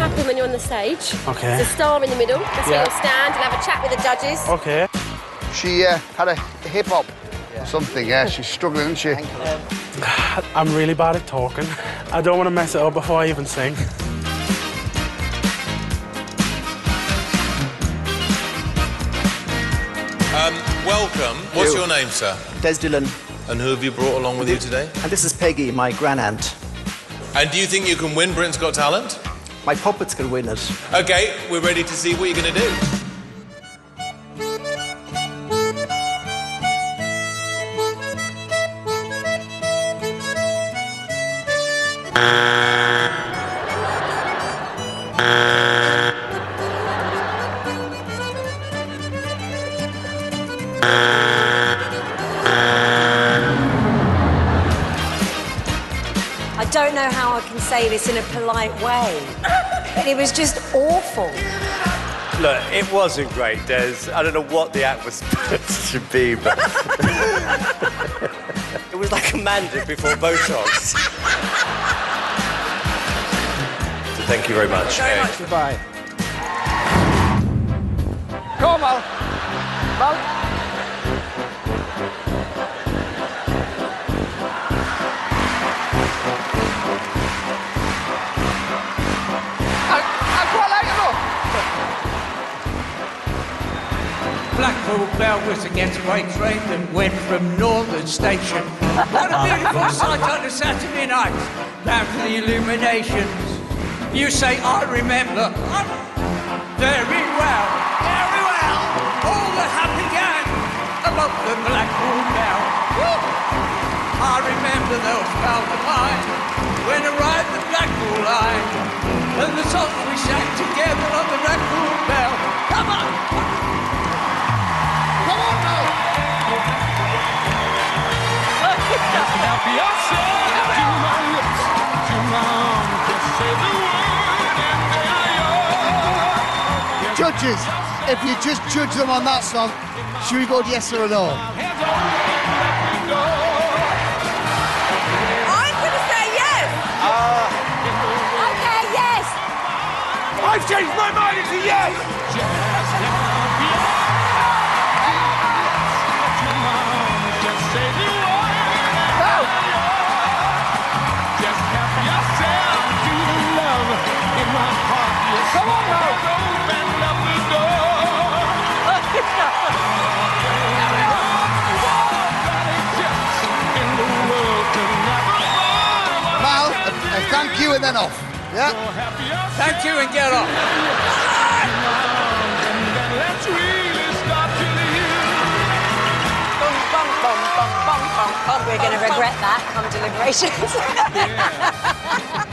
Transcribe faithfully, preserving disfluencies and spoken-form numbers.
happen when you're on the stage. Okay. There's a star in the middle. That's Yeah. where you'll stand and have a chat with the judges. Okay. She uh, had a hip-hop something, yeah. She's struggling, isn't she? I'm really bad at talking. I don't want to mess it up before I even sing. Um, welcome. What's your name, sir? Des Dillon. And who have you brought along with you today? And this is Peggy, my grandaunt. And do you think you can win Britain's Got Talent? My puppets can win it. OK, we're ready to see what you're going to do. I don't know how I can say this in a polite way, but it was just awful. Look, it wasn't great, Des. I don't know what the act was supposed to be, but... it was like a Mandic before Botox. So thank you very much. Very much. Goodbye. Come on, Mal. Mal. Blackpool Bell was a getaway train that went from Northern Station. What a beautiful sight on a Saturday night, down to the illuminations. You say, I remember. I'm very well, very well. All the happy gang above the Blackpool Bell. Woo! I remember those pals of mine when arrived the Blackpool line, and the songs we sang together on the Blackpool Bell. Come on! Judges, if you just judge them on that song, should we vote yes or no? I'm going to say yes. Uh, OK, yes. I've changed my mind, it's a yes! Come on now! Mal, uh, thank you and then off. Yeah? Thank you and get off. Bum, bum, bum, bum, bum, bum, bum. We're going to regret that come deliberations.